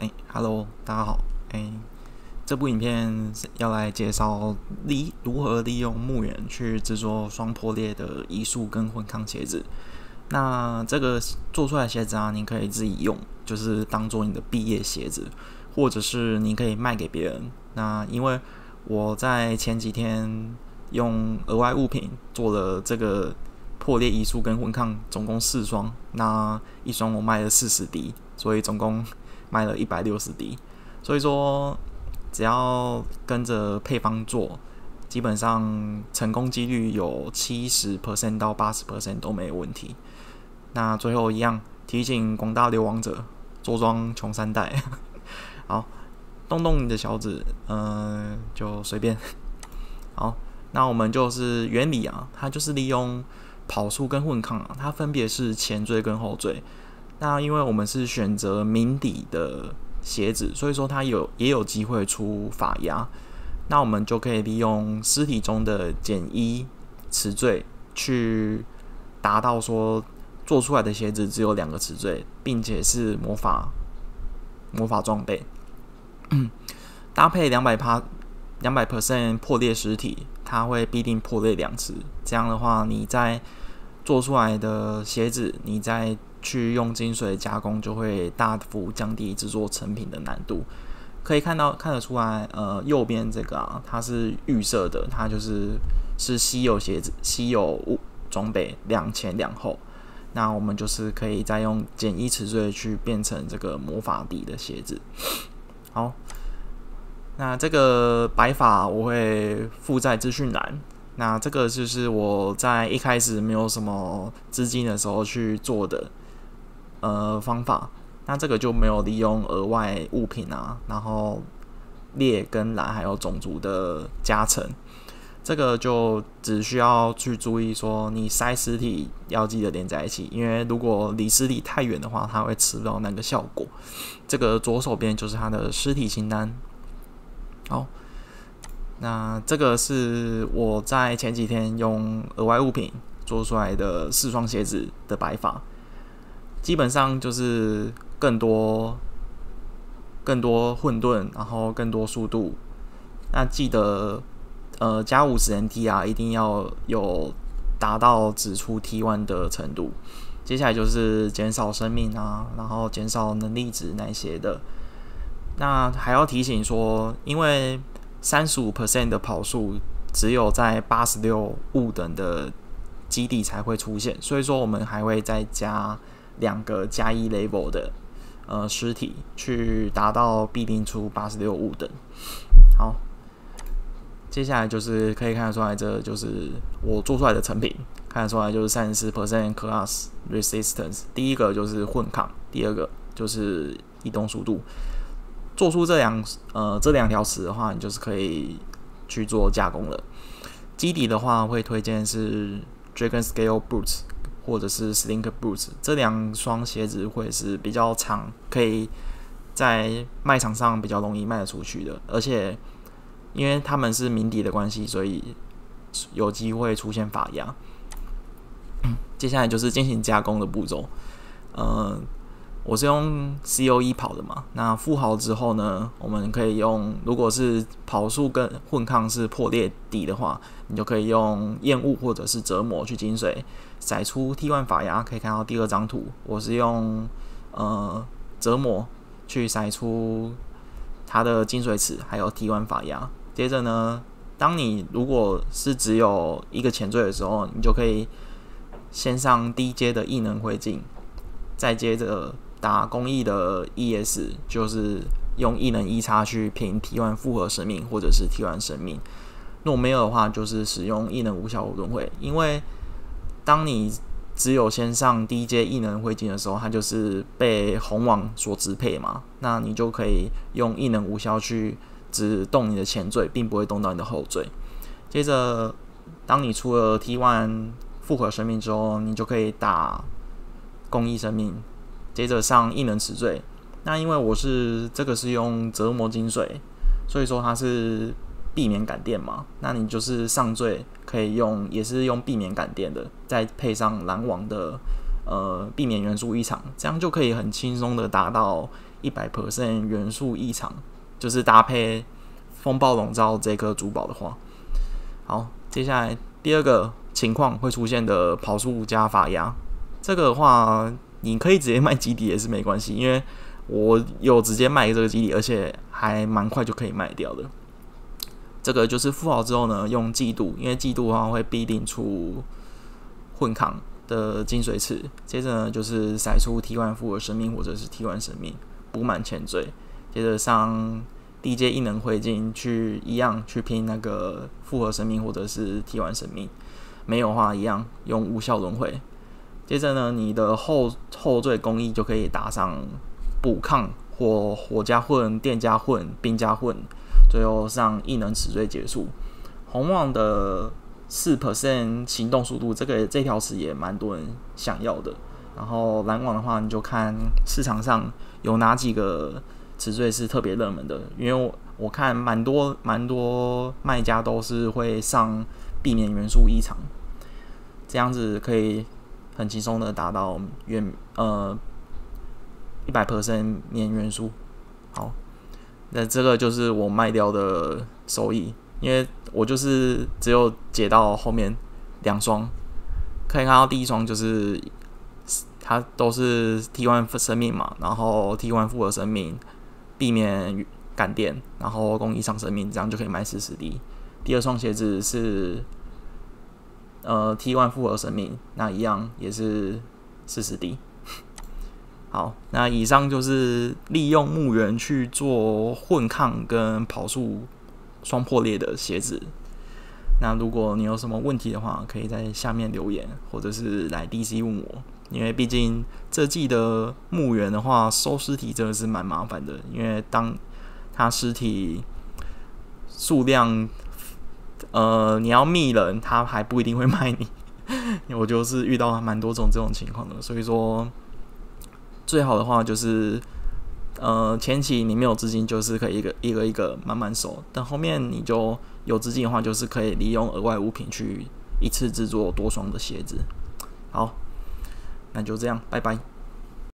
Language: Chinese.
Hello，大家好。这部影片是要来介绍如何利用木源去制作双破裂的移速跟混抗鞋子。那这个做出来的鞋子啊，你可以自己用，就是当做你的毕业鞋子，或者是你可以卖给别人。那因为我在前几天用额外物品做了这个破裂移速跟混抗，总共4双，那一双我卖了40滴，所以总共卖了160滴。所以说，只要跟着配方做，基本上成功几率有70% 到80% 都没有问题。那最后一样提醒广大流亡者，着装穷3代。好，动动你的小指，就随便。好，那我们就是原理啊，它就是利用跑速跟混抗啊，它分别是前缀跟后缀。那因为我们是选择明底的鞋子，所以说它也有机会出法压。那我们就可以利用尸体中的减1词缀去达到说做出来的鞋子只有2个词缀，并且是魔法装备。搭配200% 破裂实体，它会必定破裂2次。这样的话，你在做出来的鞋子，你再去用金水加工，就会大幅降低制作成品的难度。可以看得出来，右边这个啊，它是预设的，它是稀有鞋子、稀有装备2前2后。那我们就是可以再用减1词缀去变成这个魔法底的鞋子。好，那这个摆法我会附在资讯栏。那这个就是我在一开始没有什么资金的时候去做的方法。那这个就没有利用额外物品啊，然后列跟蓝还有种族的加成。这个就只需要去注意说，你塞尸体要记得连在一起，因为如果离尸体太远的话，它会吃不到那个效果。这个左手边就是它的尸体清单。好，那这个是我在前几天用额外物品做出来的4双鞋子的摆法，基本上就是更多混沌，然后更多速度。那记得加50 NT 一定要有达到只出 T1 的程度。接下来就是减少生命啊，然后减少能力值那些的。那还要提醒说，因为35% 的跑速只有在86物等的基地才会出现，所以说我们还会再加2个加1 level 的尸体，去达到必定出86物等。好，接下来就是可以看得出来，这就是我做出来的成品，看得出来就是 34% class resistance。第一个就是混抗，第二个就是移动速度。做出这两条词的话，你就是可以去做加工了。基底的话，会推荐是 Dragon Scale Boots 或者是 Slink Boots， 这2双鞋子会是比较长，可以在卖场上比较容易卖得出去的，而且因为他们是明底的关系，所以有机会出现法压。接下来就是进行加工的步骤。我是用 COE 跑的嘛，那附好之后呢，我们可以用，如果是跑速跟混抗是破裂底的话，你就可以用厌恶或者是折磨去金水筛出 T1 法压。可以看到第2张图，我是用折磨去筛出它的金水池还有 T1 法压。接着呢，当你如果是只有一个前缀的时候，你就可以先上低阶的异能灰烬，再接着打公益的 ES， 就是用异能1叉去平 T1 复合生命或者是 T1 生命。若没有的话，就是使用异能无效轮回。因为当你只有先上低阶异能灰烬的时候，它就是被红网所支配嘛，那你就可以用异能无效去只动你的前缀，并不会动到你的后缀。接着，当你出了 T1 复合生命之后，你就可以打公益生命，接着上异能词缀。那因为我这个是用折磨金水，所以说它是避免感电嘛。那你就是上缀可以用，也是用避免感电的，再配上蓝网的避免元素异常，这样就可以很轻松的达到 100% 元素异常，就是搭配风暴笼罩这颗珠宝的话。好，接下来第二个情况会出现的跑速加法压，这个的话你可以直接卖基底也是没关系，因为我有直接卖这个基底，而且还蛮快就可以卖掉的。这个就是付好之后呢，用季度，因为季度的话会必定出混抗的金水池，接着呢就是筛出 T1 复合生命或者是 T1 生命，补满前缀，接着上地阶异能汇进去，一样去拼那个复合生命或者是 T1 生命，没有的话一样用无效轮回。接着呢，你的后缀工艺就可以打上补抗或火加混、电加混、冰加混，最后上异能齿缀结束。红网的4% 行动速度，这条词也蛮多人想要的。然后蓝网的话，你就看市场上有哪几个齿缀是特别热门的，因为我看蛮多卖家都是会上避免元素异常，这样子可以很轻松的达到100% 免元素。好，那这个就是我卖掉的收益，因为我就是只有解到后面2双，可以看到第一双就是它都是 T1 生命嘛，然后 T1 复合生命，避免感电，然后工艺上生命，这样就可以卖40滴。第二双鞋子是T1 复合生命，那一样也是40滴。好，那以上就是利用木源去做混抗跟跑速双破裂的鞋子。那如果你有什么问题的话，可以在下面留言，或者是来 DC 问我。因为毕竟这季的木源的话，收尸体真的是蛮麻烦的，因为当它尸体数量，你要密人，他还不一定会卖你。我就是遇到蛮多这种情况的，所以说最好的话就是，前期你没有资金，就是可以一个慢慢收，等后面你就有资金的话，就是可以利用额外物品去一次制作多双的鞋子。好，那就这样，拜拜。